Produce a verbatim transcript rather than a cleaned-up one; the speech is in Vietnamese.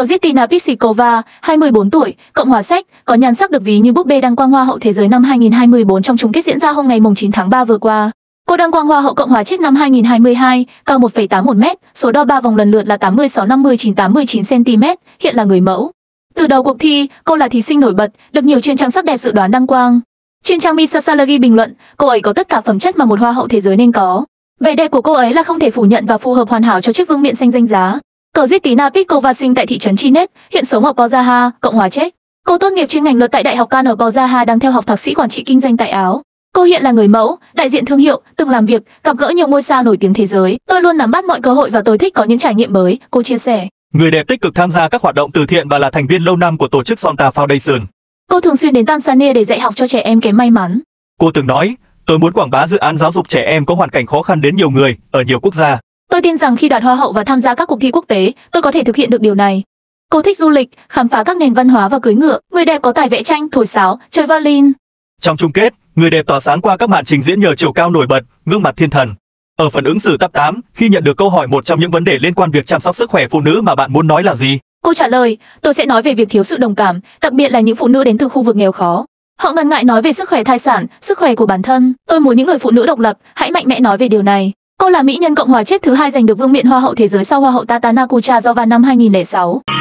Krzysztof Pisikova, hai mươi bốn tuổi, Cộng hòa Séc, có nhan sắc được ví như búp bê đăng quang Hoa hậu Thế giới năm hai nghìn không trăm hai mươi tư trong chung kết diễn ra hôm ngày chín tháng ba vừa qua. Cô đăng quang Hoa hậu Cộng hòa Czech năm hai nghìn không trăm hai mươi hai, cao một phẩy tám một mét, số đo ba vòng lần lượt là tám mươi sáu, năm mươi chín, tám mươi chín xăng ti mét, hiện là người mẫu. Từ đầu cuộc thi, cô là thí sinh nổi bật, được nhiều chuyên trang sắc đẹp dự đoán đăng quang. Chuyên trang Missalagi bình luận, cô ấy có tất cả phẩm chất mà một Hoa hậu thế giới nên có. Vẻ đẹp của cô ấy là không thể phủ nhận và phù hợp hoàn hảo cho chiếc vương miện xanh danh giá. Krzysztof Pisikova sinh tại thị trấn Chinet, hiện sống ở Poznań, Cộng hòa Czech. Cô tốt nghiệp chuyên ngành luật tại Đại học Can ở Poznań, đang theo học thạc sĩ quản trị kinh doanh tại Áo. Cô hiện là người mẫu, đại diện thương hiệu, từng làm việc, gặp gỡ nhiều ngôi sao nổi tiếng thế giới. Tôi luôn nắm bắt mọi cơ hội và tôi thích có những trải nghiệm mới, cô chia sẻ. Người đẹp tích cực tham gia các hoạt động từ thiện và là thành viên lâu năm của tổ chức Sonta Foundation. Cô thường xuyên đến Tanzania để dạy học cho trẻ em kém may mắn. Cô từng nói, tôi muốn quảng bá dự án giáo dục trẻ em có hoàn cảnh khó khăn đến nhiều người, ở nhiều quốc gia. Tôi tin rằng khi đoạt Hoa hậu và tham gia các cuộc thi quốc tế, tôi có thể thực hiện được điều này. Cô thích du lịch, khám phá các nền văn hóa và cưỡi ngựa. Người đẹp có tài vẽ tranh, thổi sáo, chơi violin. Trong chung kết, người đẹp tỏa sáng qua các màn trình diễn nhờ chiều cao nổi bật, gương mặt thiên thần. Ở phần ứng xử top tám, khi nhận được câu hỏi một trong những vấn đề liên quan việc chăm sóc sức khỏe phụ nữ mà bạn muốn nói là gì? Cô trả lời, tôi sẽ nói về việc thiếu sự đồng cảm, đặc biệt là những phụ nữ đến từ khu vực nghèo khó. Họ ngần ngại nói về sức khỏe thai sản, sức khỏe của bản thân. Tôi muốn những người phụ nữ độc lập, hãy mạnh mẽ nói về điều này. Cô là mỹ nhân Cộng hòa Czech thứ hai giành được vương miện Hoa hậu thế giới sau Hoa hậu Tatiana Kuchazova năm hai nghìn không trăm lẻ sáu.